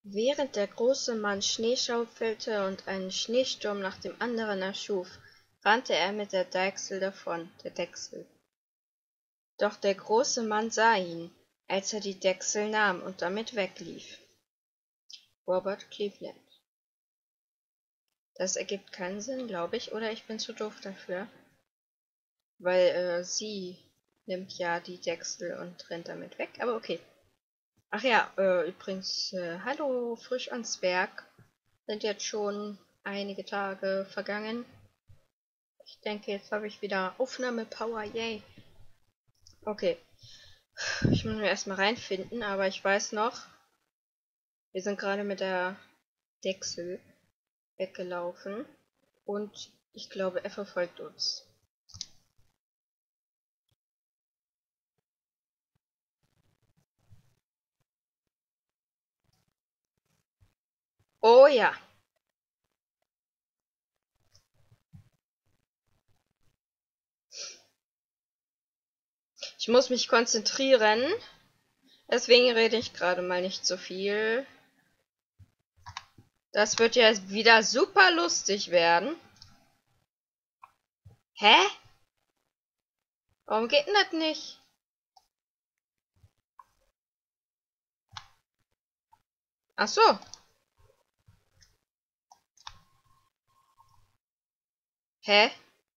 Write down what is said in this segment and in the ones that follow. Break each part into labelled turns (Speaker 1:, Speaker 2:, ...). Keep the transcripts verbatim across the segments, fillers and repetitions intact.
Speaker 1: Während der große Mann Schnee schaufelte und einen Schneesturm nach dem anderen erschuf, rannte er mit der Deichsel davon, der Dechsel. Doch der große Mann sah ihn, als er die Dechsel nahm und damit weglief. Robert Cleveland. Das ergibt keinen Sinn, glaube ich, oder ich bin zu doof dafür. Weil äh, sie nimmt ja die Dechsel und rennt damit weg, aber okay. Ach ja, äh, übrigens, äh, hallo, frisch ans Werk. Sind jetzt schon einige Tage vergangen. Ich denke, jetzt habe ich wieder Aufnahmepower, yay. Okay, ich muss mir erstmal reinfinden, aber ich weiß noch, wir sind gerade mit der Dechsel weggelaufen und ich glaube, er verfolgt uns. Oh ja. Ich muss mich konzentrieren, deswegen rede ich gerade mal nicht so viel. Das wird ja wieder super lustig werden. Hä? Warum geht denn das nicht? Ach so. Hä?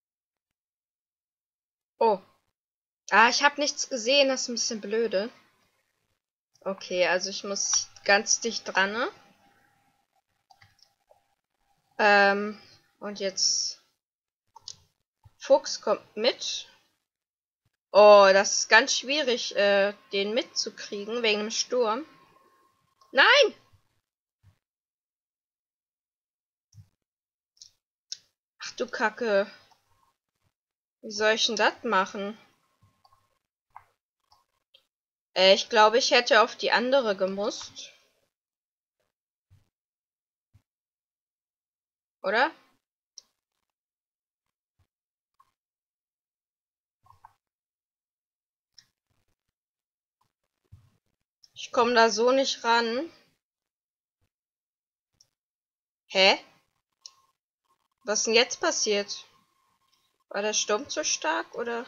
Speaker 1: Oh. Ah, ich habe nichts gesehen, das ist ein bisschen blöde. Okay, also ich muss ganz dicht dran, ne? Ähm, und jetzt Fuchs kommt mit. Oh, das ist ganz schwierig, äh, den mitzukriegen, wegen dem Sturm. Nein! Ach du Kacke. Wie soll ich denn das machen? Äh, ich glaube, ich hätte auf die andere gemusst. Oder? Ich komme da so nicht ran. Hä? Was ist denn jetzt passiert? War der Sturm zu stark, oder?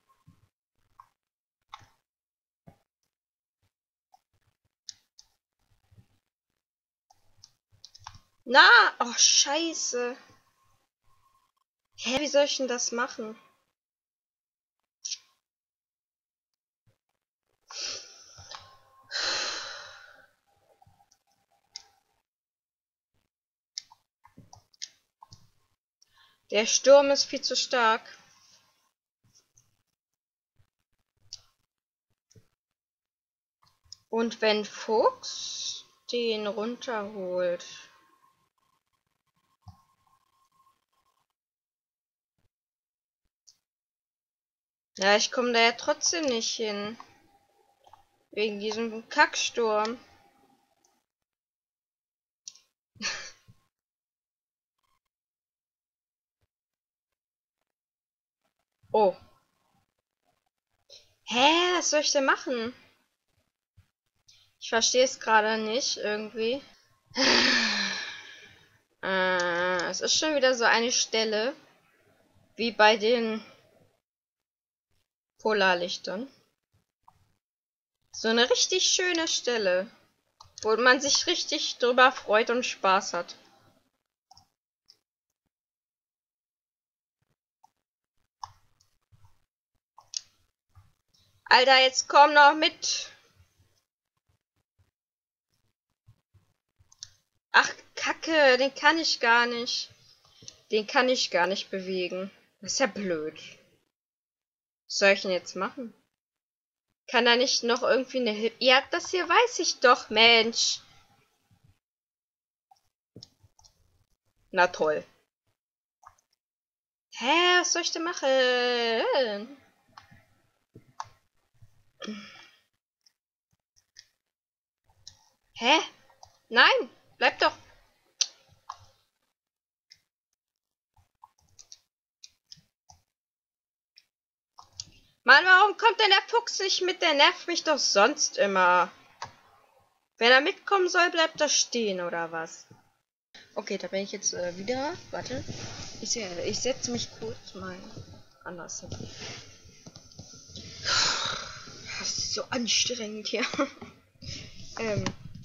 Speaker 1: Na! Oh, scheiße. Hä, wie soll ich denn das machen? Der Sturm ist viel zu stark. Und wenn Fuchs den runterholt. Ja, ich komme da ja trotzdem nicht hin. Wegen diesem Kacksturm. Oh. Hä, was soll ich denn machen? Ich verstehe es gerade nicht, irgendwie. Äh, es ist schon wieder so eine Stelle, wie bei den Polarlichtern. So eine richtig schöne Stelle, wo man sich richtig drüber freut und Spaß hat. Alter, jetzt komm noch mit. Ach, Kacke, den kann ich gar nicht. Den kann ich gar nicht bewegen. Das ist ja blöd. Was soll ich denn jetzt machen? Kann da nicht noch irgendwie eine Hilfe? Ja, das hier weiß ich doch, Mensch. Na toll. Hä, was soll ich denn machen? Hä? Nein, bleib doch. Mann, warum kommt denn der Fuchs nicht mit? Der nervt mich doch sonst immer. Wenn er mitkommen soll, bleibt er stehen, oder was? Okay, da bin ich jetzt äh, wieder. Warte. Ich, äh, ich setze mich kurz mal anders hin. Das ist so anstrengend hier. ähm.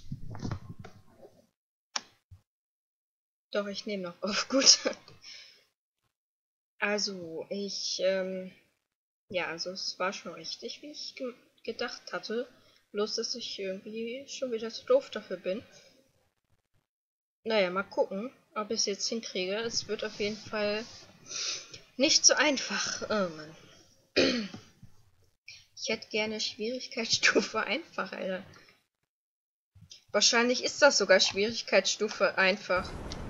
Speaker 1: Doch, ich nehme noch auf. Gut. Also, ich, ähm. Ja, also es war schon richtig, wie ich ge gedacht hatte. Bloß, dass ich irgendwie schon wieder zu doof dafür bin. Naja, mal gucken, ob ich es jetzt hinkriege. Es wird auf jeden Fall nicht so einfach. Oh Mann. Ich hätte gerne Schwierigkeitsstufe einfach, Alter. Wahrscheinlich ist das sogar Schwierigkeitsstufe einfach.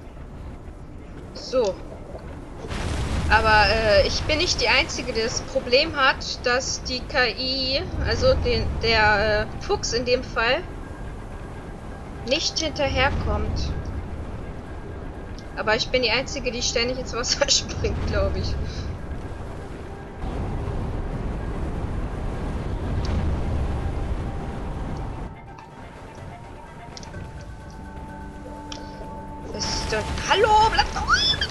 Speaker 1: So. Aber äh, ich bin nicht die Einzige, die das Problem hat, dass die K I, also den, der äh, Fuchs in dem Fall, nicht hinterherkommt. Aber ich bin die Einzige, die ständig ins Wasser springt, glaube ich. Was ist denn? Hallo, bleib doch!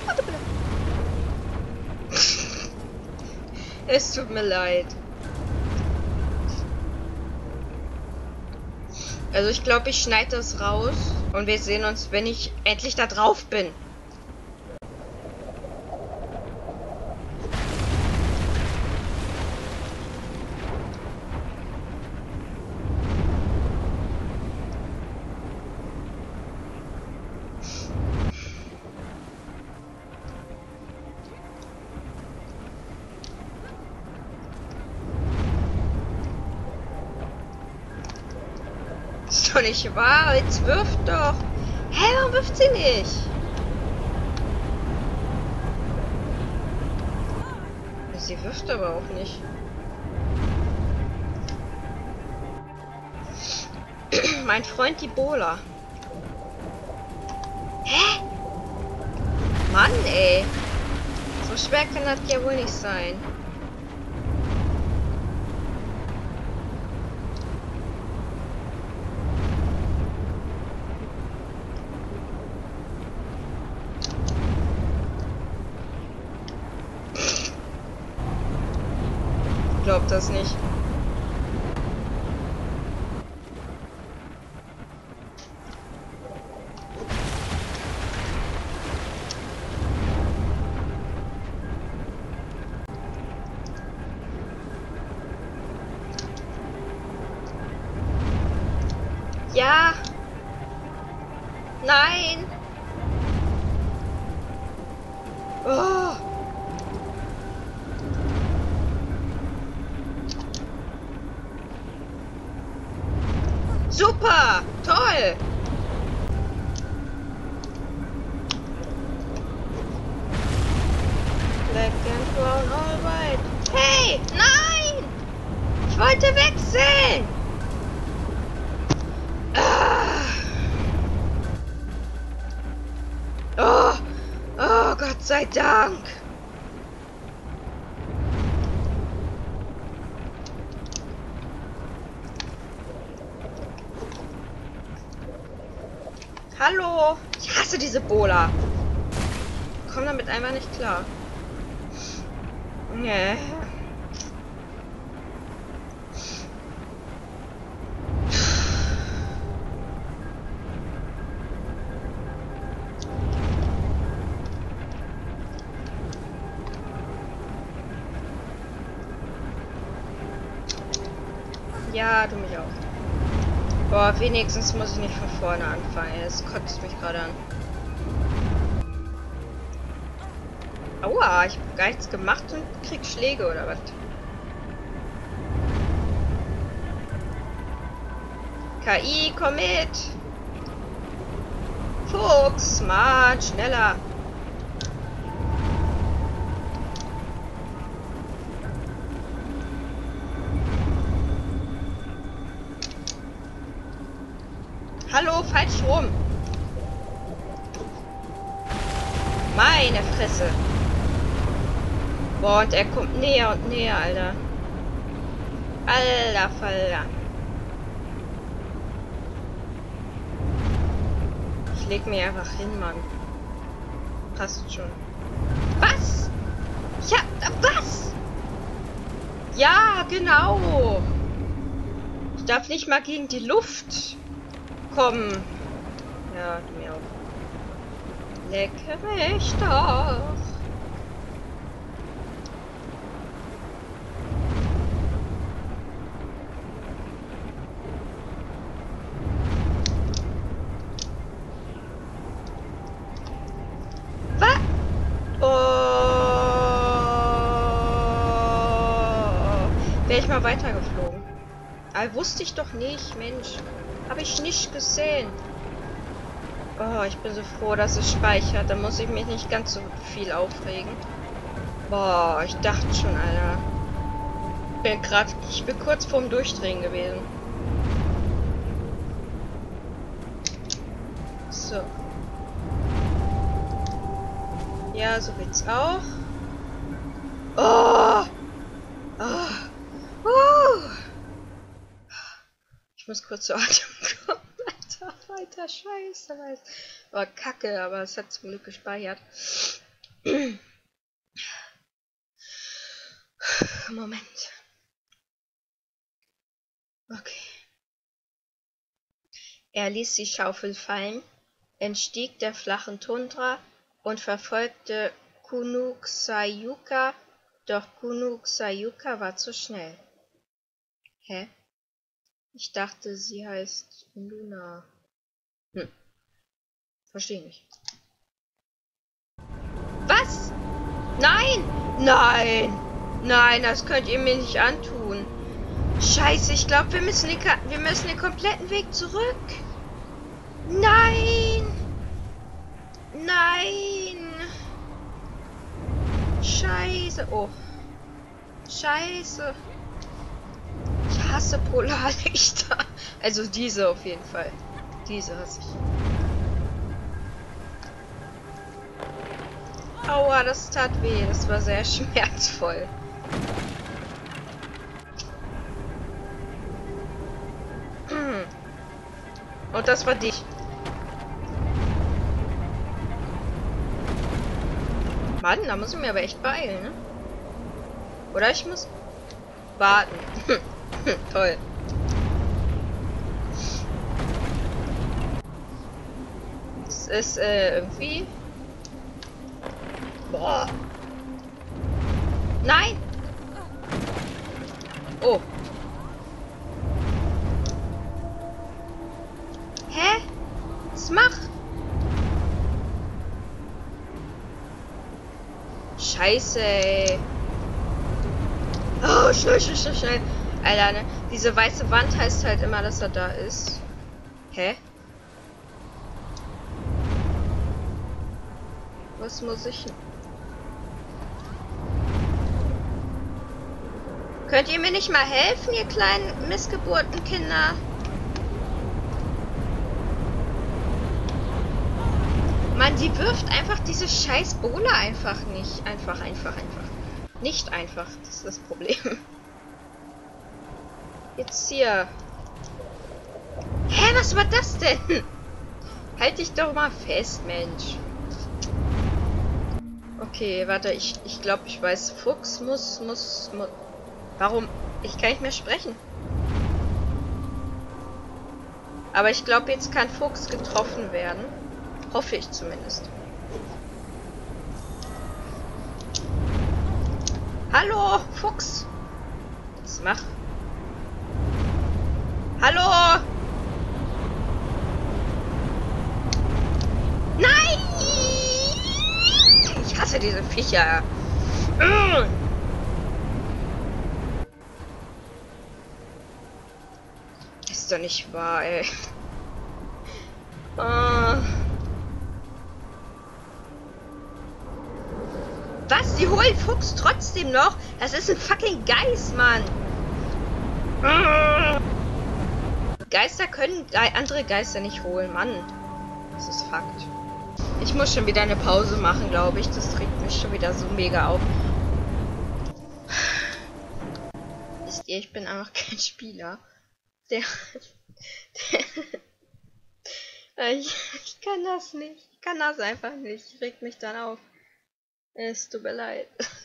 Speaker 1: Es tut mir leid. Also ich glaube, ich schneide das raus und wir sehen uns, wenn ich endlich da drauf bin. Ist doch nicht wahr, jetzt wirft doch. Hä, warum wirft sie nicht? Sie wirft aber auch nicht. Mein Freund die Bola. Hä? Mann, ey. So schwer kann das ja wohl nicht sein. Ich glaub das nicht. Ja. Nein. Oh. Super. Toll. Black and brown, all right. Hey, nein. Ich wollte wechseln. Oh, oh, Gott sei Dank. Hallo. Ich hasse diese Bola. Ich komme damit einfach nicht klar. Nee. Ja, du mich auch. Boah, wenigstens muss ich nicht von vorne anfangen. Es kotzt mich gerade an. Aua, ich hab gar nichts gemacht und krieg Schläge oder was? K I, komm mit! Fuchs, smart, schneller! Hallo, falsch rum. Meine Fresse. Boah, und er kommt näher und näher, Alter. Alter Falter. leg mich einfach hin, Mann. Passt schon. Was? Ja, was? Ja, genau. Ich darf nicht mal gegen die Luft kommen. Ja, du mir auch. Lecker mich doch. Mal weitergeflogen. Aber wusste ich doch nicht, Mensch. Habe ich nicht gesehen. Oh, ich bin so froh, dass es speichert. Da muss ich mich nicht ganz so viel aufregen. Boah, ich dachte schon, Alter. Bin grad, ich bin kurz vorm Durchdrehen gewesen. So. Ja, so geht's auch. Oh! Oh! Uh. Ich muss kurz zu Atem kommen. Alter, weiter Scheiße. War kacke, aber es hat zum Glück gespeichert. Moment. Okay. Er ließ die Schaufel fallen, entstieg der flachen Tundra und verfolgte Kunook-Sayuka, doch Kunook-Sayuka war zu schnell. Hä? Ich dachte, sie heißt Luna. Hm. Verstehe nicht. Was? Nein! Nein! Nein, das könnt ihr mir nicht antun. Scheiße, ich glaube, wir müssen den, wir müssen den kompletten Weg zurück. Nein! Nein! Scheiße. Oh. Scheiße. Ich hasse Polarlichter. Also diese auf jeden Fall. Diese hasse ich. Aua, das tat weh. Das war sehr schmerzvoll. Und das war dich. Mann, da muss ich mir aber echt beeilen, ne? Oder ich muss warten. Toll. Es ist äh, irgendwie... Boah. Nein! Oh. Hä? Was macht? Scheiße, ey. Oh, schnell, schnell, schnell, schnell. Alter, ne? Diese weiße Wand heißt halt immer, dass er da ist. Hä? Was muss ich... Könnt ihr mir nicht mal helfen, ihr kleinen Missgeburtenkinder? Mann, die wirft einfach diese scheiß Bohle einfach nicht. Einfach, einfach, einfach. Nicht einfach, das ist das Problem. Jetzt hier. Hä, was war das denn? Halt dich doch mal fest, Mensch. Okay, warte, ich, ich glaube, ich weiß. Fuchs muss, muss, muss... Warum? Ich kann nicht mehr sprechen. Aber ich glaube, jetzt kann Fuchs getroffen werden. Hoffe ich zumindest. Hallo, Fuchs. Was mach? Hallo! Nein! Ich hasse diese Viecher. Ist doch nicht wahr, ey. Oh. Was? Die holen Fuchs trotzdem noch? Das ist ein fucking Geist, Mann. Geister können andere Geister nicht holen, Mann. Das ist Fakt. Ich muss schon wieder eine Pause machen, glaube ich. Das regt mich schon wieder so mega auf. Wisst ihr, ich bin einfach kein Spieler. Der... der Ich, ich kann das nicht. Ich kann das einfach nicht. Regt mich dann auf. Es tut mir leid.